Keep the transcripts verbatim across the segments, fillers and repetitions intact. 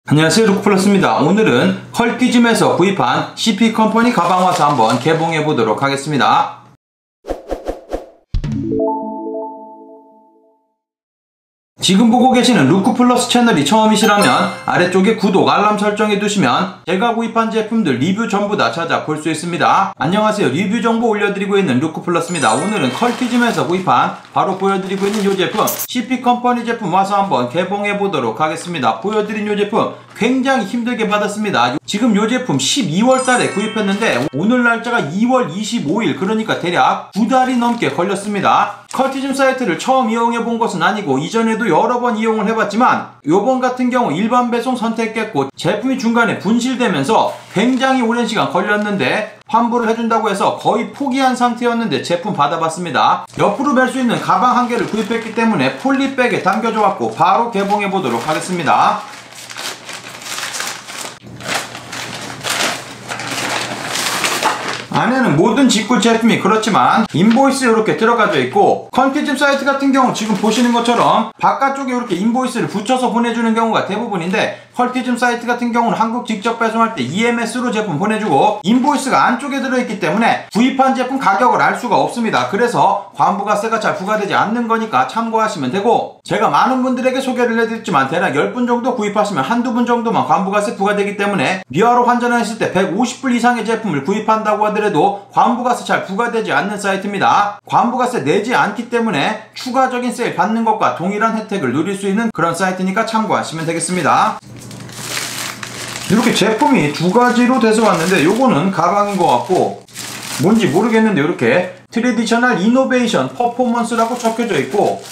안녕하세요, 루크플러스입니다. 오늘은 컬티즘에서 구입한 씨피컴퍼니 가방 와서 한번 개봉해 보도록 하겠습니다. 지금 보고 계시는 루크플러스 채널이 처음이시라면 아래쪽에 구독, 알람 설정해 두시면 제가 구입한 제품들 리뷰 전부 다 찾아볼 수 있습니다. 안녕하세요, 리뷰 정보 올려드리고 있는 루크플러스입니다. 오늘은 컬티즘에서 구입한 바로 보여드리고 있는 이 제품 씨피컴퍼니 제품 와서 한번 개봉해 보도록 하겠습니다. 보여드린 이 제품 굉장히 힘들게 받았습니다. 지금 이 제품 십이월 달에 구입했는데 오늘 날짜가 이월 이십오일, 그러니까 대략 두 달이 넘게 걸렸습니다. 컬티즘 사이트를 처음 이용해 본 것은 아니고 이전에도 여러 번 이용을 해봤지만 요번 같은 경우 일반 배송 선택했고 제품이 중간에 분실되면서 굉장히 오랜 시간 걸렸는데 환불을 해준다고 해서 거의 포기한 상태였는데 제품 받아봤습니다. 옆으로 멜 수 있는 가방 한 개를 구입했기 때문에 폴리백에 담겨져 왔고 바로 개봉해 보도록 하겠습니다. 안에는 모든 직구 제품이 그렇지만 인보이스 이렇게 들어가져 있고, 컬티즘 사이트 같은 경우 지금 보시는 것처럼 바깥쪽에 이렇게 인보이스를 붙여서 보내주는 경우가 대부분인데, 컬티즘 사이트 같은 경우는 한국 직접 배송할 때 이엠에스로 제품 보내주고 인보이스가 안쪽에 들어있기 때문에 구입한 제품 가격을 알 수가 없습니다. 그래서 관부가세가 잘 부과되지 않는 거니까 참고하시면 되고, 제가 많은 분들에게 소개를 해드렸지만 대략 십 분 정도 구입하시면 한두 분 정도만 관부가세 부과되기 때문에 미화로 환전했을 때 백오십 불 이상의 제품을 구입한다고 하더라도 관부가세 잘 부과되지 않는 사이트입니다. 관부가세 내지 않기 때문에 추가적인 세일 받는 것과 동일한 혜택을 누릴 수 있는 그런 사이트니까 참고하시면 되겠습니다. 이렇게 제품이 두 가지로 돼서 왔는데 요거는 가방인 것 같고 뭔지 모르겠는데 이렇게 트레디셔널 이노베이션 퍼포먼스라고 적혀져 있고,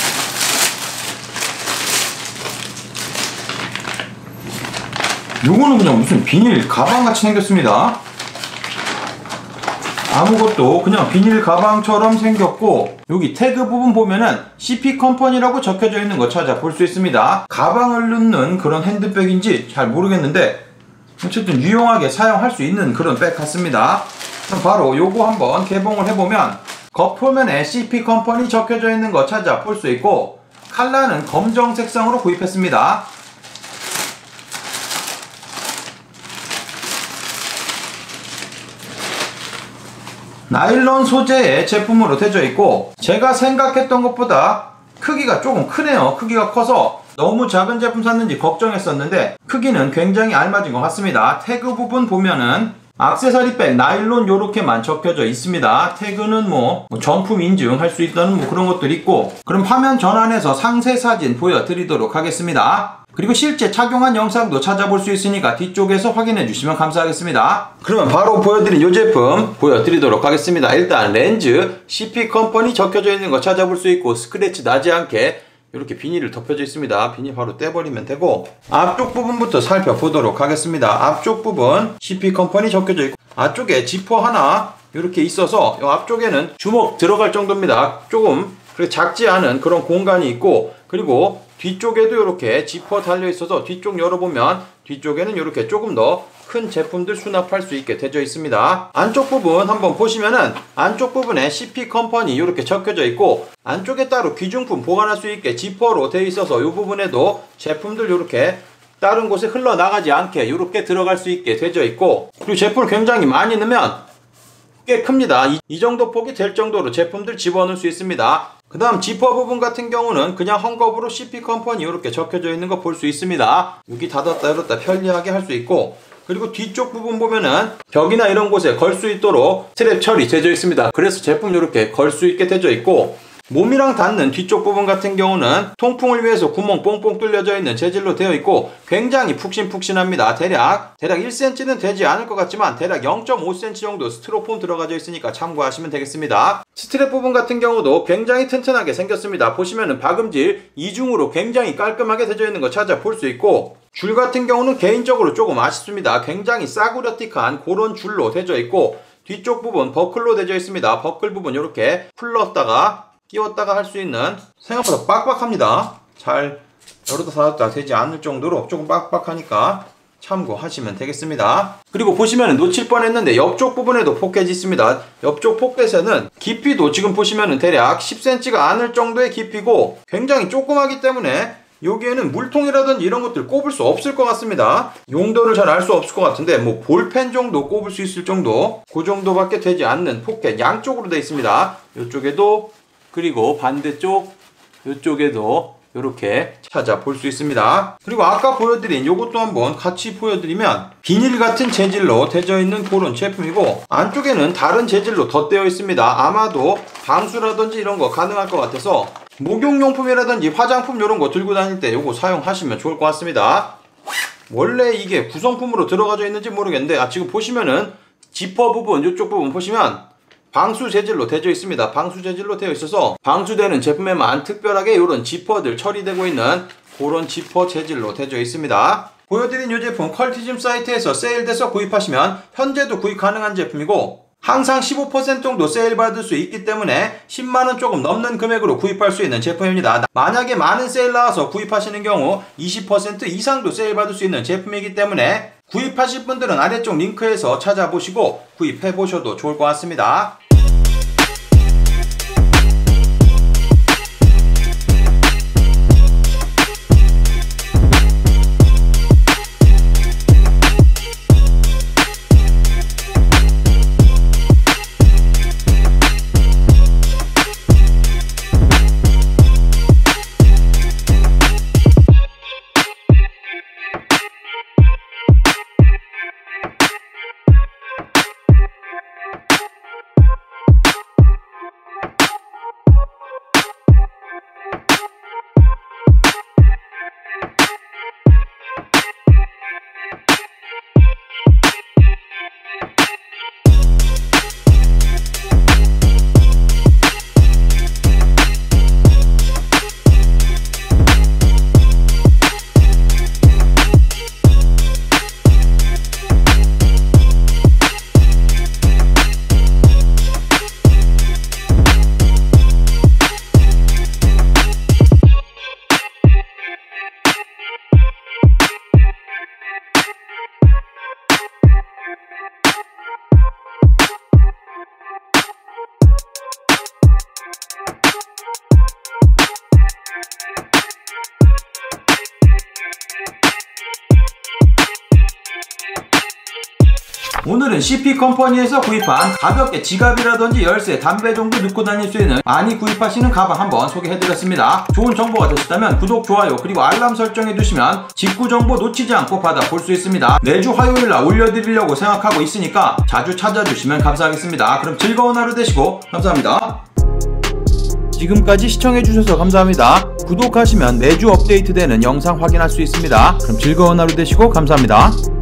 요거는 그냥 무슨 비닐 가방같이 생겼습니다. 아무것도 그냥 비닐 가방처럼 생겼고, 여기 태그 부분 보면은 씨피컴퍼니라고 적혀져 있는 거 찾아볼 수 있습니다. 가방을 넣는 그런 핸드백인지 잘 모르겠는데 어쨌든 유용하게 사용할 수 있는 그런 백 같습니다. 그럼 바로 요거 한번 개봉을 해보면 겉표면에 씨피컴퍼니 적혀져 있는 거 찾아볼 수 있고, 컬러는 검정 색상으로 구입했습니다. 나일론 소재의 제품으로 되어 있고, 제가 생각했던 것보다 크기가 조금 크네요. 크기가 커서 너무 작은 제품 샀는지 걱정했었는데 크기는 굉장히 알맞은 것 같습니다. 태그 부분 보면은 액세서리백 나일론 요렇게만 적혀져 있습니다. 태그는 뭐 정품 인증할 수 있다는 뭐 그런 것들이 있고, 그럼 화면 전환해서 상세 사진 보여드리도록 하겠습니다. 그리고 실제 착용한 영상도 찾아볼 수 있으니까 뒤쪽에서 확인해 주시면 감사하겠습니다. 그러면 바로 보여드린 이 제품 보여드리도록 하겠습니다. 일단 렌즈 씨피컴퍼니 적혀져 있는 거 찾아볼 수 있고, 스크래치 나지 않게 이렇게 비닐을 덮여져 있습니다. 비닐 바로 떼버리면 되고, 앞쪽 부분부터 살펴보도록 하겠습니다. 앞쪽 부분 씨피컴퍼니 적혀져 있고, 앞쪽에 지퍼 하나 이렇게 있어서 이 앞쪽에는 주먹 들어갈 정도입니다. 조금 작지 않은 그런 공간이 있고, 그리고 뒤쪽에도 이렇게 지퍼 달려 있어서 뒤쪽 열어보면 뒤쪽에는 이렇게 조금 더 큰 제품들 수납할 수 있게 되어 있습니다. 안쪽 부분 한번 보시면은 안쪽 부분에 씨피컴퍼니 이렇게 적혀져 있고, 안쪽에 따로 귀중품 보관할 수 있게 지퍼로 되어 있어서 이 부분에도 제품들 이렇게 다른 곳에 흘러나가지 않게 이렇게 들어갈 수 있게 되어 있고, 그리고 제품을 굉장히 많이 넣으면 꽤 큽니다. 이, 이 정도 폭이 될 정도로 제품들 집어넣을 수 있습니다. 그 다음 지퍼 부분 같은 경우는 그냥 헝겊으로 씨피컴퍼니 이렇게 적혀져 있는 거 볼 수 있습니다. 여기 닫았다 열었다 편리하게 할 수 있고, 그리고 뒤쪽 부분 보면은 벽이나 이런 곳에 걸 수 있도록 스트랩 처리 되어 있습니다. 그래서 제품 이렇게 걸 수 있게 되어 있고, 몸이랑 닿는 뒤쪽 부분 같은 경우는 통풍을 위해서 구멍 뽕뽕 뚫려져 있는 재질로 되어 있고 굉장히 푹신푹신합니다. 대략 대략 일 센티미터는 되지 않을 것 같지만 대략 영 점 오 센티미터 정도 스티로폼 들어가져 있으니까 참고하시면 되겠습니다. 스트랩 부분 같은 경우도 굉장히 튼튼하게 생겼습니다. 보시면은 박음질 이중으로 굉장히 깔끔하게 되어 있는 거 찾아볼 수 있고, 줄 같은 경우는 개인적으로 조금 아쉽습니다. 굉장히 싸구려틱한 그런 줄로 되어 있고, 뒤쪽 부분 버클로 되어 있습니다. 버클 부분 이렇게 풀렀다가 끼웠다가 할 수 있는, 생각보다 빡빡합니다. 잘 열었다 닫았다 되지 않을 정도로 조금 빡빡하니까 참고하시면 되겠습니다. 그리고 보시면 놓칠 뻔했는데 옆쪽 부분에도 포켓이 있습니다. 옆쪽 포켓에는 깊이도 지금 보시면 대략 십 센티미터가 안을 정도의 깊이고 굉장히 조그마기 때문에 여기에는 물통이라든지 이런 것들 꼽을 수 없을 것 같습니다. 용도를 잘 알 수 없을 것 같은데 뭐 볼펜 정도 꼽을 수 있을 정도, 그 정도밖에 되지 않는 포켓 양쪽으로 되어 있습니다. 이쪽에도, 그리고 반대쪽 이쪽에도 이렇게 찾아볼 수 있습니다. 그리고 아까 보여드린 요것도 한번 같이 보여드리면 비닐 같은 재질로 되어 있는 그런 제품이고, 안쪽에는 다른 재질로 덧대어 있습니다. 아마도 방수라든지 이런 거 가능할 것 같아서 목욕용품이라든지 화장품 이런 거 들고 다닐 때 요거 사용하시면 좋을 것 같습니다. 원래 이게 구성품으로 들어가져 있는지 모르겠는데, 아 지금 보시면은 지퍼 부분, 이쪽 부분 보시면 방수 재질로 되어 있습니다. 방수 재질로 되어 있어서 방수되는 제품에만 특별하게 이런 지퍼들 처리되고 있는 그런 지퍼 재질로 되어 있습니다. 보여드린 이 제품 컬티즘 사이트에서 세일돼서 구입하시면 현재도 구입 가능한 제품이고, 항상 십오 퍼센트 정도 세일 받을 수 있기 때문에 십만 원 조금 넘는 금액으로 구입할 수 있는 제품입니다. 만약에 많은 세일 나와서 구입하시는 경우 이십 퍼센트 이상도 세일 받을 수 있는 제품이기 때문에 구입하실 분들은 아래쪽 링크에서 찾아보시고 구입해 보셔도 좋을 것 같습니다. 오늘은 씨피컴퍼니에서 구입한 가볍게 지갑이라든지 열쇠, 담배 정도 넣고 다닐 수 있는 많이 구입하시는 가방 한번 소개해드렸습니다. 좋은 정보가 되셨다면 구독, 좋아요, 그리고 알람 설정해두시면 직구 정보 놓치지 않고 받아볼 수 있습니다. 매주 화요일날 올려드리려고 생각하고 있으니까 자주 찾아주시면 감사하겠습니다. 그럼 즐거운 하루 되시고 감사합니다. 지금까지 시청해주셔서 감사합니다. 구독하시면 매주 업데이트되는 영상 확인할 수 있습니다. 그럼 즐거운 하루 되시고 감사합니다.